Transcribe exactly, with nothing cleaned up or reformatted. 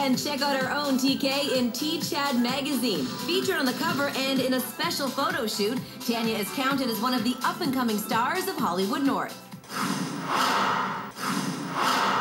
And check out our own T K in T C H A D Magazine. Featured on the cover and in a special photo shoot, Tanya is counted as one of the up-and-coming stars of Hollywood North.